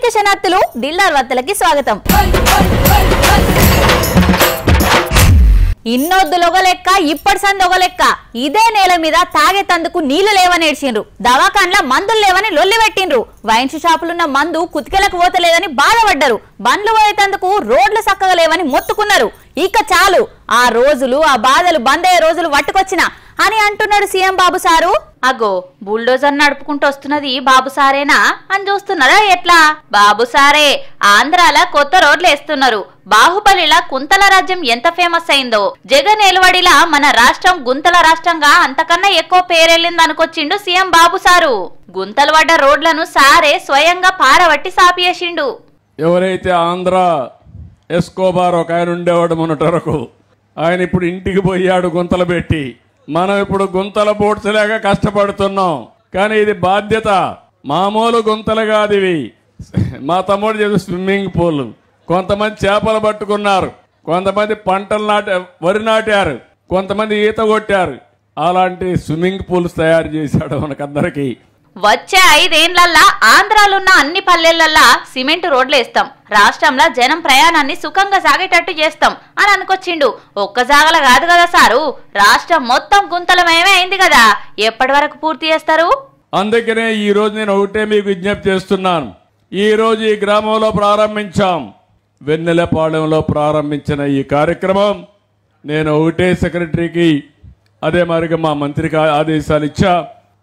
కార్తీక శనార్థులు దిల్దార్ వార్తలకి స్వాగతం. ఇన్నొద్దులొగలెక్క ఇప్పటి సందొగలెక్క ఇదే నేల మీద తాగేతందుకు నీళ్లు లేవని ఏడ్చిండ్రు. దవాఖాన్ల మందులు లేవని లొల్లి పెట్టిండ్రు. వైన్స్ షాపులున్న మందు కుతికెలకు పోతలేదని బాధపడ్డారు. బండ్లు పోయేతందుకు రోడ్లు చక్కగా లేవని మొత్తుకున్నారు. ఇక చాలు ఆ రోజులు ఆ బాధలు బందయ్యే రోజులు పట్టుకొచ్చినా అని అంటున్నాడు సీఎం బాబు సారు. అగో బుల్డోజర్ నడుపుకుంటూ వస్తున్నది బాబు సారేనా అని చూస్తున్నారా? ఎట్లా బాబు సారే ఆంధ్రాల కొత్త రోడ్లు వేస్తున్నారు. బాహుబలిలా కుంతల రాజ్యం ఎంత ఫేమస్ అయిందో జగన్ ఏలువడిలా మన రాష్ట్రం గుంతల రాష్ట్రంగా అంతకన్నా ఎక్కువ పేరెళ్ళింది అనుకొచ్చిండు సీఎం బాబు సారు. గుంతలు పడ్డ రోడ్లను సారే స్వయంగా పారబట్టి సాపియేసిండు. ఎవరైతే ఆంధ్ర ఎస్కోబార్ ఒక ఆయన ఉండేవాడు మొన్నటి వరకు, ఆయన ఇప్పుడు ఇంటికి పోయాడు గుంతలు పెట్టి. మనం ఇప్పుడు గుంతల బోట్స్లాగా కష్టపడుతున్నాం. కానీ ఇది బాధ్యత, మామూలు గుంతలు కాదు ఇవి. మా తమ్ముడు చేసే స్విమ్మింగ్ పూల్. కొంతమంది చేపలు పట్టుకున్నారు, కొంతమంది పంటలు వరి నాటారు, కొంతమంది ఈత కొట్టారు. అలాంటి స్విమ్మింగ్ పూల్స్ తయారు చేశాడు మనకందరికీ. వచ్చే 5 ఏళ్లల్లా ఆంధ్రాలున్న అన్ని పల్లెలల్లా సిమెంట్ రోడ్లు వేస్తాం, రాష్ట్రంలో జనం ప్రయాణాన్ని సుఖంగా సాగేటట్టు చేస్తాం అని అనుకొచ్చిండు. ఒక్క జాగల కాదు కదా సారు, రాష్ట్రం మొత్తం గుంతలమయమే అయింది కదా. ఎప్పటి వరకు పూర్తి చేస్తారు? అందుకనే ఈ రోజు నేను ఒకటే మీకు విజ్ఞప్తి చేస్తున్నాను. ఈ రోజు ఈ గ్రామంలో ప్రారంభించాం, వెన్నెలపాలెంలో ప్రారంభించిన ఈ కార్యక్రమం నేను ఒకటే సెక్రటరీకి అదే మరిగా మా మంత్రికి ఆదేశాలు ఇచ్చా.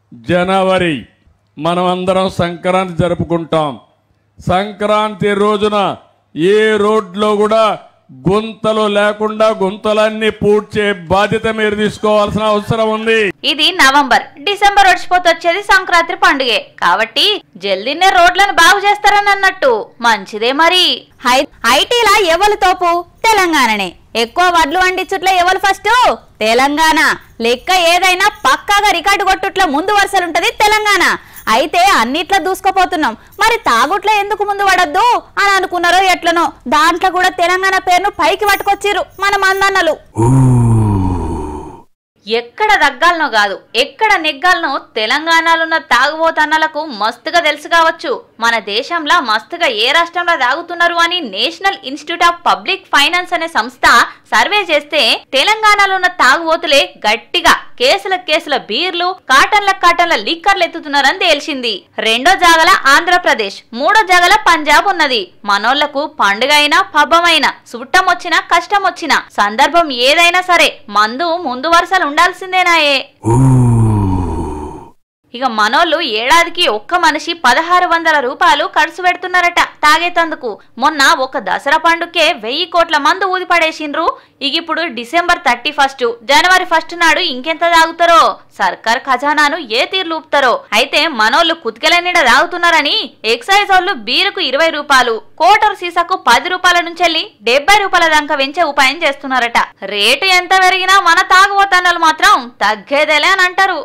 జనవరి మనం అందరం సంక్రాంతి జరుపుకుంటాం. సంక్రాంతి రోజున ఏ రోడ్లో కూడా గుంతలు లేకుండా గుంతలన్నీ పూడ్చే బాధ్యత మీరు తీసుకోవాల్సిన అవసరం ఉంది. ఇది నవంబర్ డిసెంబర్ వచ్చేది సంక్రాంతి పండుగే కాబట్టి జల్దీనే రోడ్లను బాగు చేస్తారని అన్నట్టు మంచిదే. మరి ఐటీలా ఎవరు తోపు? తెలంగాణనే. ఎక్కువ వడ్లు వండించుట్ల ఎవరు ఫస్ట్? తెలంగాణ. లెక్క ఏదైనా పక్కాగా రికార్డు కొట్టుట్ల ముందు వరుసలుంటది తెలంగాణ. అయితే అన్నిట్లో దూసుకుపోతున్నాం, మరి తాగుట్లో ఎందుకు ముందు పడద్దు అని అనుకున్నారో ఎట్లనో దాంట్లో కూడా తెలంగాణ పేరును పైకి పట్టుకొచ్చిర్రు మన మందన్నలు. ఎక్కడ దగ్గాలనో కాదు ఎక్కడ నెగ్గాలనో తెలంగాణలో తాగుబోతన్నలకు మస్తుగా తెలుసు కావచ్చు. మన దేశంలో మస్తుగా ఏ రాష్ట్రంలో తాగుతున్నారు అని National Institute of Public Finance అనే సంస్థ సర్వే చేస్తే తెలంగాణలో ఉన్న తాగుబోతులే గట్టిగా కేసుల బీర్లు కాటన్ల లిక్కర్లు ఎత్తుతున్నారని తేల్చింది. 2వ జాగల ఆంధ్రప్రదేశ్, 3వ జాగల పంజాబ్ ఉన్నది. మనోళ్లకు పండుగ అయినా పబ్బమైనా చుట్టం వచ్చినా కష్టం వచ్చినా సందర్భం ఏదైనా సరే మందు ముందు వరుసలు ఉండాల్సిందేనాయే. ఇక మనోళ్ళు ఏడాదికి ఒక్క మనిషి 1600 రూపాయలు ఖర్చు పెడుతున్నారట తాగేతందుకు. మొన్న ఒక దసరా పండుగకే 1000 కోట్ల మందు ఊదిపడేసిండ్రు. ఇక ఇప్పుడు డిసెంబర్ 31, జనవరి 1 నాడు ఇంకెంత తాగుతారో, సర్కార్ ఖజానాను ఏ తీర్లు ఊపుతారో. అయితే మనోళ్ళు కుతికెలనిడ తాగుతున్నారని ఎక్సైజ్ వాళ్ళు బీరుకు 20 రూపాయలు, కోటర్ సీసాకు 10 రూపాయల నుంచి 70 రూపాయల దాకా పెంచే ఉపాయం చేస్తున్నారట. రేటు ఎంత పెరిగినా మన తాగుబోతన్నలు మాత్రం తగ్గేదేలే అని అంటారు.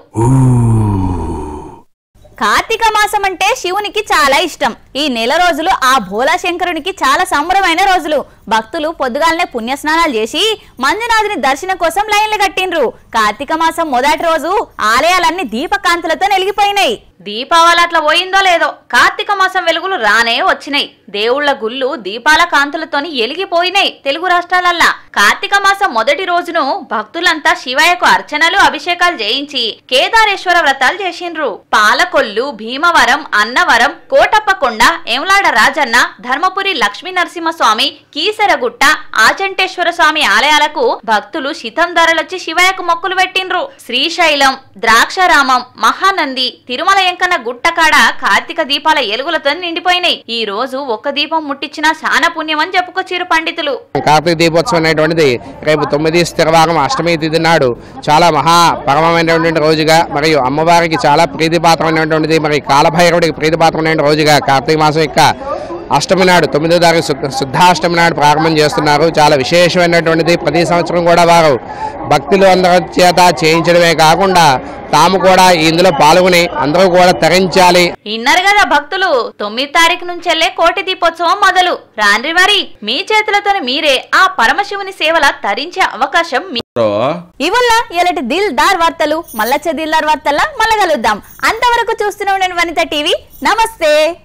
కార్తీక మాసం అంటే శివునికి చాలా ఇష్టం. ఈ నెల రోజులు ఆ భోలా శంకరునికి చాలా సంబరమైన రోజులు. భక్తులు పొద్దుగాలనే పుణ్యస్నానాలు చేసి మంజునాథుని దర్శనం కోసం లైన్లు కట్టిండ్రు. కార్తీక మాసం మొదటి రోజు ఆలయాలన్నీ దీపకాంతులతో వెలిగిపోయినాయి. దీపావళి అట్లా పోయిందో లేదో కార్తీక మాసం వెలుగులు రానే వచ్చినాయి. దేవుళ్ల గుళ్ళు దీపాల కాంతులతోని ఎలిగిపోయినాయి తెలుగు రాష్ట్రాలల్లా. కార్తీక మాసం మొదటి రోజును భక్తులంతా శివయ్యకు అర్చనలు అభిషేకాలు చేయించి కేదారేశ్వర వ్రతాలు చేసిండ్రు. పాలకొల్లు, భీమవరం, అన్నవరం, కోటప్పకొండ, ఎములాడ రాజన్న, ధర్మపురి లక్ష్మీ నరసింహస్వామి, కీసరగుట్ట, ఆచంటేశ్వర స్వామి ఆలయాలకు భక్తులు శితం ధరలొచ్చి శివయ్యకు మొక్కులు పెట్టిండ్రు. శ్రీశైలం, ద్రాక్షారామం, మహానంది, తిరుమల ఎంకన్న గుట్టకాడ కార్తీక దీపాల ఎలుగులతో నిండిపోయినాయి. ఈ రోజు ఒక్క దీపం ముట్టించినా చాలా పుణ్యం అని చెప్పుకొచ్చిరు పండితులు. కార్తీక దీపోత్సవం అనేటువంటిది రేపు 9 స్థిరవారం అష్టమి తిథి నాడు చాలా మహాపరమైనటువంటి రోజుగా మరియు అమ్మవారికి చాలా ప్రీతిపాత్రమైనటువంటిది మరి కాలభైరవుడికి ప్రీతిపాత్రమైన రోజుగా కార్తీక మాసం యొక్క అష్టమి నాడు 9వ తారీఖు శుద్ధాష్టమి నాడు ప్రారంభం చేస్తున్నారు. చాలా విశేషమైనటువంటిది. ప్రతి సంవత్సరం కూడా వారు భక్తులు అందరి చేత చేయించడమే కాకుండా తాము కూడా ఇందులో పాల్గొని అందరూ కూడా తరించాలి. ఇన్నారు కదా భక్తులు. 9వ తారీఖు నుంచెల్లే కోటి దీపోత్సవం మొదలు. రాండ్రి మరి మీ చేతులతో మీరే ఆ పరమశివుని సేవల తరించే అవకాశం. ఇవల్ల ఇలాంటి దిల్దార్ వార్తలు మళ్ళొచ్చే దిల్దార్ వార్తల్లా మళ్ళీ కలుద్దాం. అంతవరకు చూస్తూనే ఉండండి వనిత టీవీ. నమస్తే.